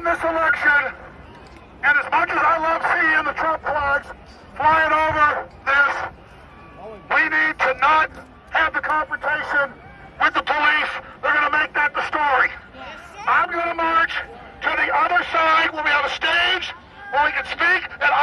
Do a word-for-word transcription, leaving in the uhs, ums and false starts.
won this election, and as much as I love seeing the Trump flags flying over this, we need to not have the confrontation with the police. They're going to make that the story. I'm going to march to the other side where we have a stage where we can speak, and